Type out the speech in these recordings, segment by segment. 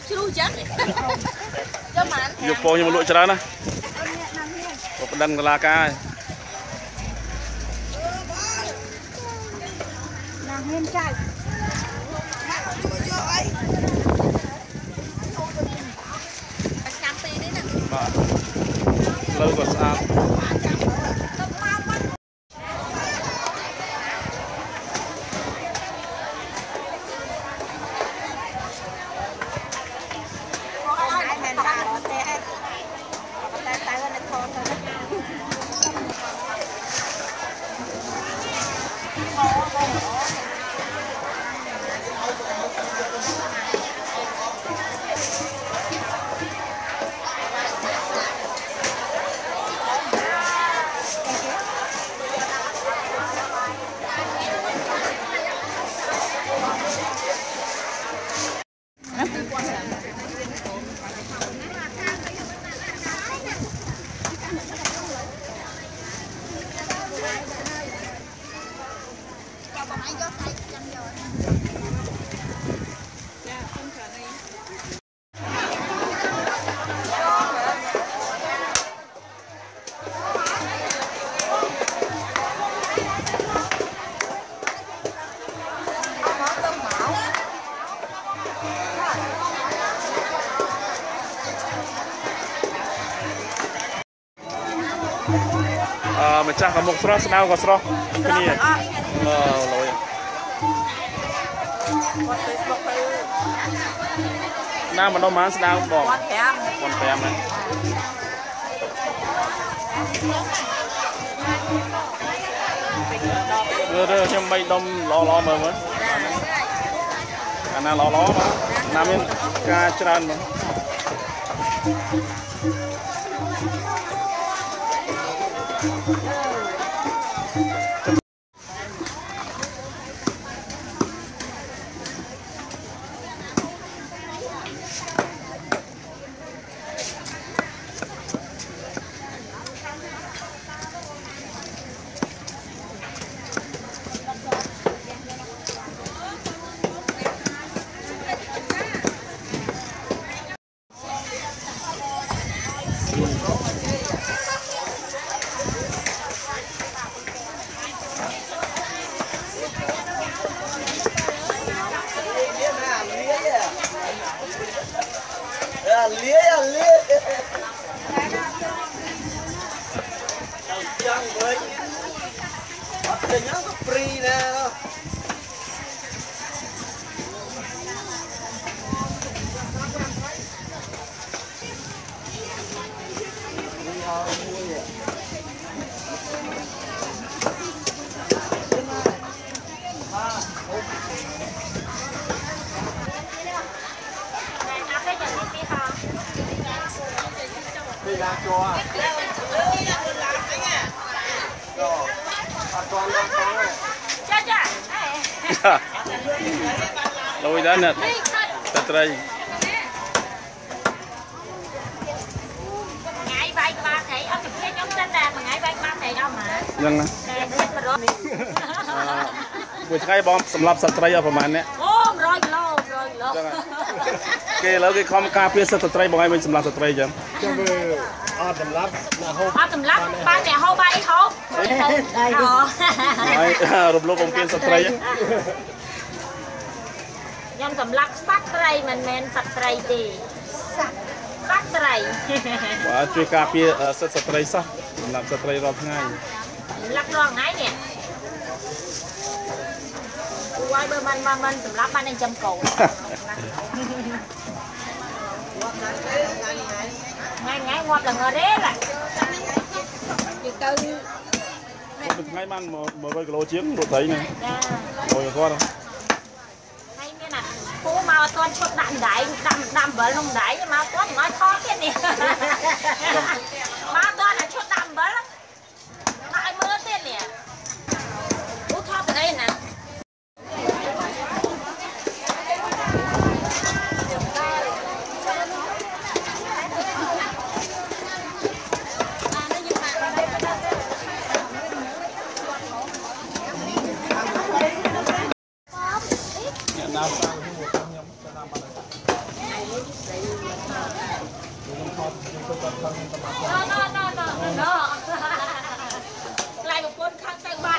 chú chắc cho mà dục po nhưng mà lụi chả nè có đăng là ca làm hen trai lâu còn sao mình chắc là một số nào có số cái này lỗi nào mà đâu má sao bỏ con phèm này đưa thêm mấy đông lo mà mới anh lo mà nam yên ca tràn mà lôi đó nè tật đây ngày bay ba thầy ông cái nhóm chân đàn mà ngày bay ba thầy đâu mà ยังนะบุญชัยบอมสำหรับสตรีประมาณนี้โอ้100 กิโลเกแล้วก็คอมกาเพื่อสตรีบอกให้เป็นสำหรับสตรีจังจะไปอาสำรับนะฮะอาสำรับบ้านเนี่ยเฮาใบเขารูปผมเป็นสตรียังสำรับสักไตรมันแมนสักไตรดีสักไตรว่าช่วยกาเพื่อสตรีซะสำหรับสตรีรอบง่ายรักรองไงเนี่ยไว้เบอร์มันสำรับมันในจำโกngay ngọt là ngờ đấy lại ngay man mà với lô chiến đồ thấy này rồi con đâu hay như là cô mà con chốt đạm vỡ lông đáy mà con nói khó thế này mà con là chốt đạm vỡ lắm lại mưa thế này cô thoát từ đây nè nào sao lại một con khác tay bạn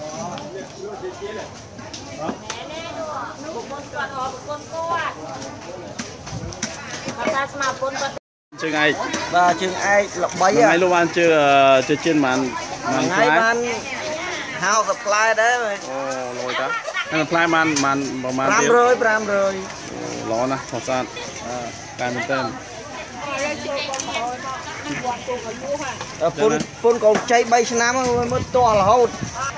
chừng ai và chừng ai lọc bấy à luôn ăn chưa trên màn ngay màn hao tập fly đấy lôi đó hay là fly màn pram rồi ló nè thật ra cái mình tên phun còn cháy bay năm mới to là hốt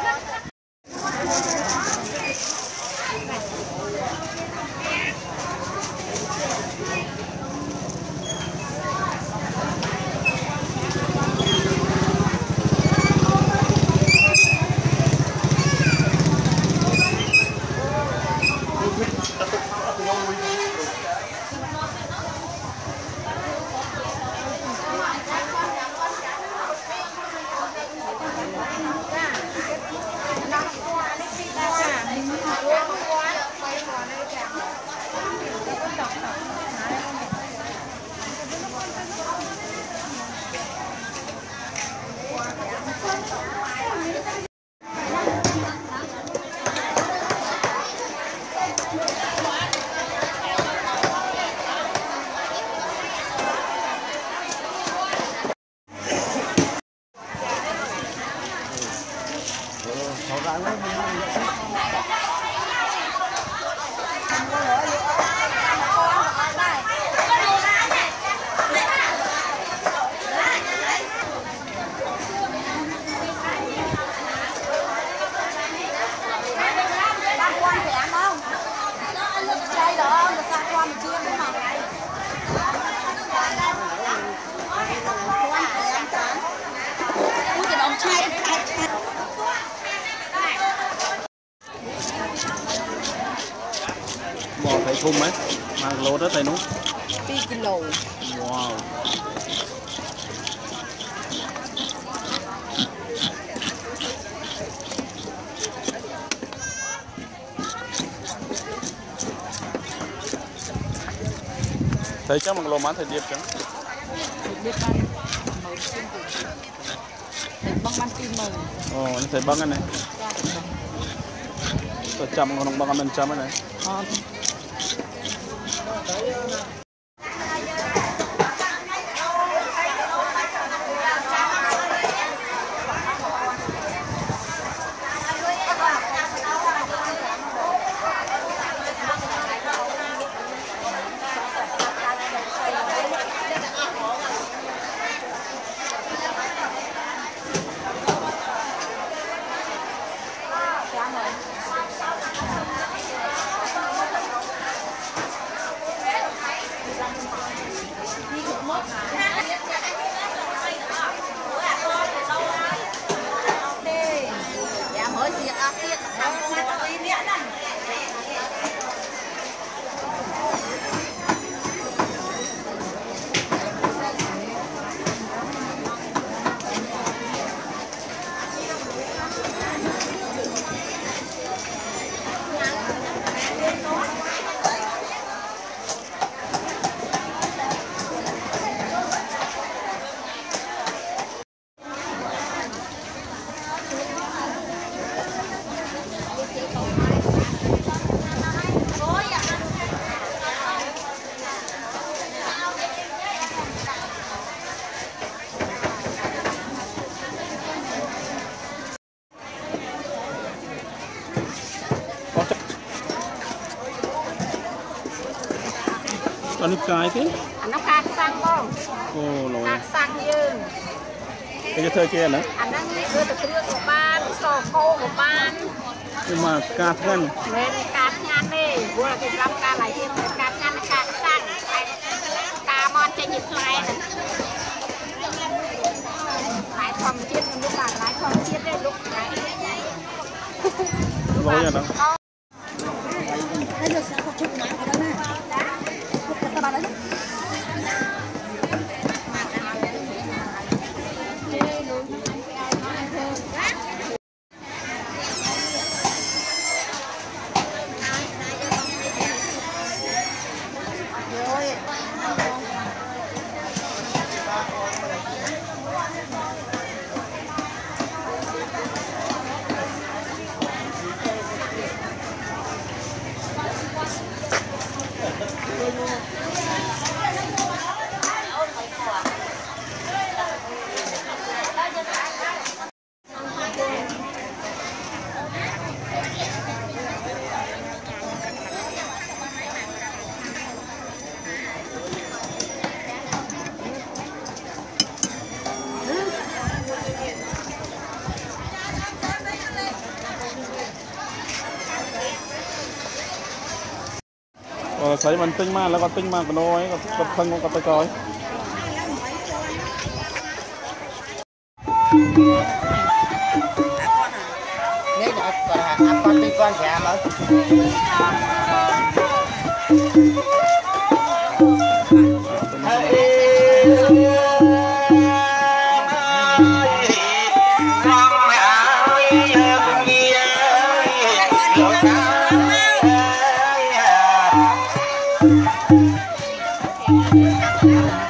bò thấy thùng mấy mang lô đó thấy nó 2 kg wow thấy chắc bằng lô má thấy điệp chứ điệp băng băng tim mờ nó thấy băng anh này tôi chăm con băng anh chăm này còn nước cái thế nó cắt sang không lồi cắt sang dương cái thơi kia nữa anh đang đưa từ cái của ban sò khô của ban nhưng mà cắt ngăn nên cắt ngăn đi vừa là cái làm ca lại thêm cắt ngăn cắt sang cà mòn cho nhịp lại lại thòng chiết lúc bạn lại thòng chiết đấy lúc lại lồi rồi đó đây được sẽ có chụp nắng ở đó nè các bạn đấy ใส่มันtinhมากแล้วก็tinhมากก็น้อยกับพังกับตะกอยนี่จะcon tinh con trẻ mà Hãy subscribe cho kênh Ghiền Mì Gõ để không bỏ lỡ